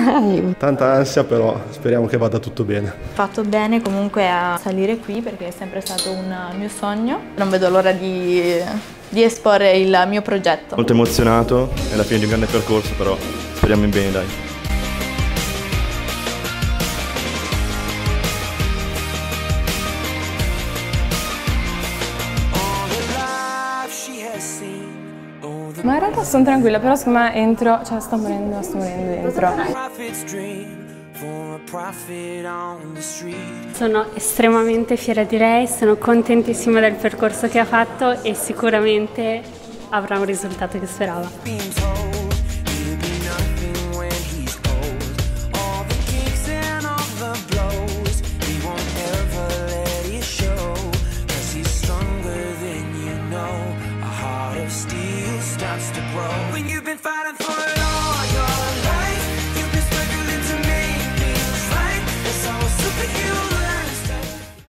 Tanta ansia, però speriamo che vada tutto bene. Ho fatto bene comunque a salire qui perché è sempre stato un mio sogno. Non vedo l'ora di esporre il mio progetto. Molto emozionato, è la fine di un grande percorso, però speriamo in bene, dai. Ma in realtà sono tranquilla, però secondo me entro, cioè sto morendo dentro. Sono estremamente fiera di lei, sono contentissima del percorso che ha fatto e sicuramente avrà un risultato che sperava.